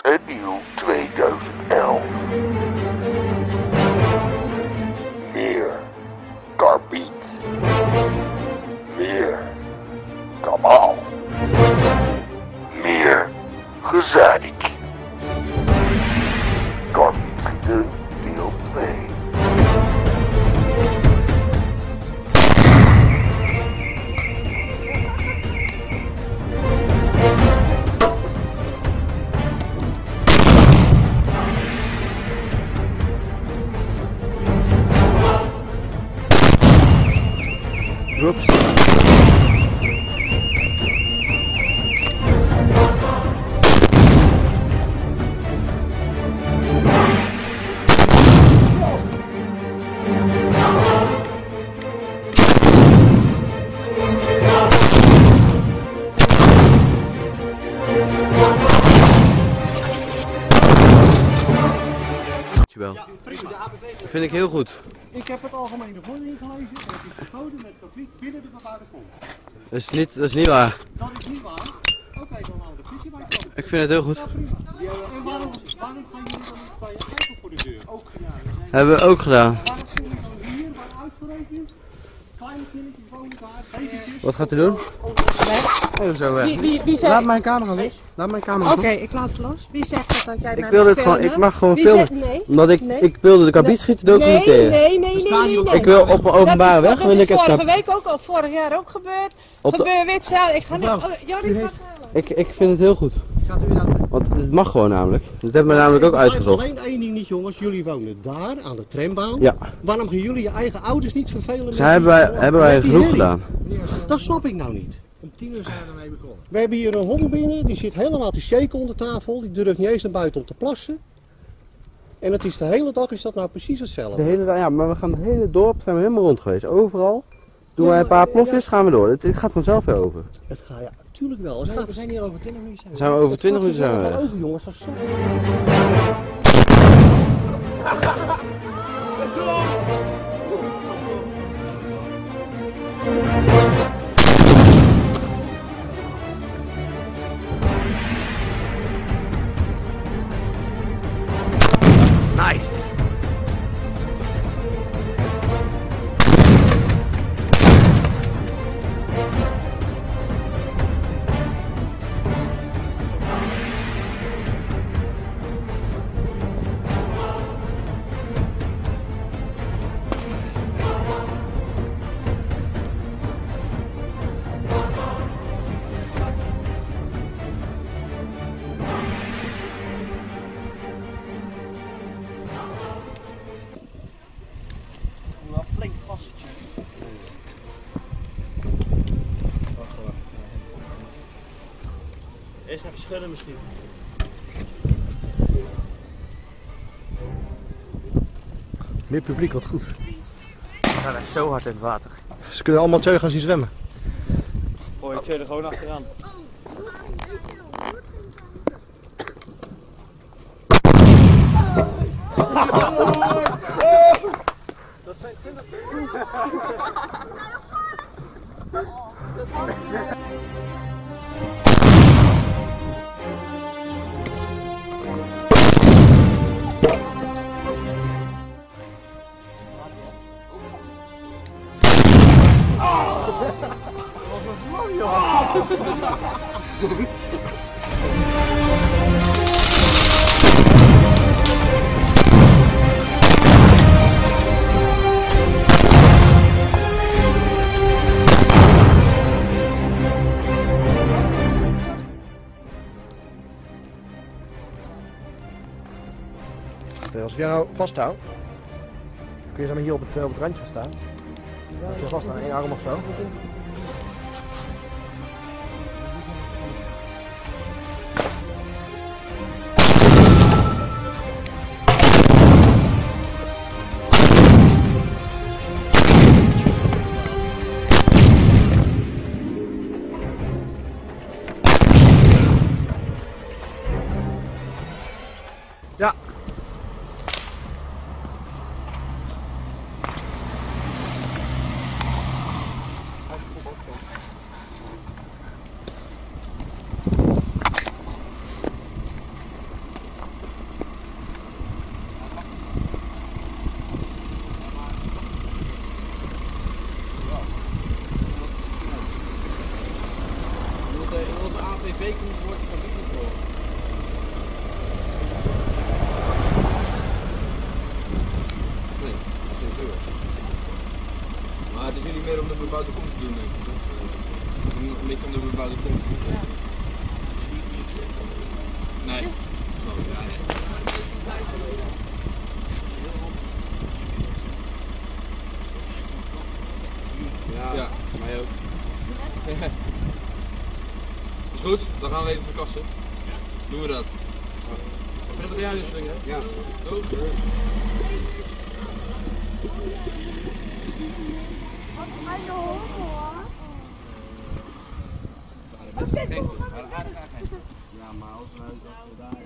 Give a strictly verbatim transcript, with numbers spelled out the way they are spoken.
en nieuw tweeduizend elf. Meer Karbiet. Meer Kamal. Meer gezeik. Karbiet schieten deel twee. Oeps. Dankjewel. Dat vind ik heel goed. Ik heb het algemene vordering gelezen en het is verboden met Karbiet binnen de bebouwde kom. Dat is niet, dat is niet waar. Dat is niet waar. Oké, okay, dan houden we de politie bij komen. Ik vind het heel goed. Ja, prima. En waarom, waarom gaan jullie dan niet bij je eigen voor de deur? Ook gedaan. Hebben we ook gedaan. Waarom kunnen we dan hier bij uitgerekend? Kleine kindertjes wonen daar, babytjes. Wat gaat u doen? Nee, zo weg. Wie, wie, wie Laat zegt... mijn camera los. Laat mijn camera Oké, los. ik laat het los. Wie zegt dat, dat jij Ik mij wil mag dit gewoon, filmen? ik mag gewoon Wie filmen. zegt nee? Omdat ik, Nee. ik wilde de karbietschieten documenteren. Nee, nee, nee, nee, nee, nee. Ik wil op een openbare weg, dat wil is ik het vorige kap- week ook al, vorig jaar ook gebeurd. Op de- Gebeurt weer hetzelfde. Ik ga nu... Mevrouw, Oh, Jorrit gaat halen. Ik, ik vind het heel goed. Gaat u dan? Want het mag gewoon namelijk. Dat hebben we namelijk ook Ik begrijp uitgezocht. alleen één ding niet, jongens. Jullie wonen daar aan de trambaan. Ja. Waarom gaan jullie je eigen ouders niet vervelen? met Ze hebben die- wij, hebben wij met die genoeg herrie? gedaan. Dat snap ik nou niet. Om tien uur zijn we ermee begonnen. We hebben hier een hond binnen, die zit helemaal te shaken onder tafel. Die durft niet eens naar buiten om te plassen. En het is de hele dag is dat nou precies De hetzelfde. hele, dag- ja, maar we gaan het hele dorp zijn we helemaal rond geweest. Overal. Doen Ja, wij een paar maar- plofjes, gaan we door. Het, het gaat vanzelf weer over. Het gaat, ja, natuurlijk wel. Het We zijn, gaat, we zijn hier over twintig minuten. Zijn we. Zijn we over het twintig gaat minuten zijn we vanzelf weg. wel over, jongens. Dat is zo. Nice! Wel flink vastje. Eerst even schudden misschien. Meer publiek, wat goed. We gaan echt zo hard in het water. Ze kunnen allemaal twee gaan zien zwemmen. Gooi je twee er gewoon achteraan. Dat zijn twintig. Als ik jou nou vasthoud, kun je zo maar hier op het, op het randje gaan staan. Als je vast aan één arm of zo. Ja. Nee. Ja, ja, voor mij ook. Is goed, dan gaan we even verkassen. Doen we dat. Ik ben het bij jou dus, hè? Ja. Goed. Ja, maar als we daar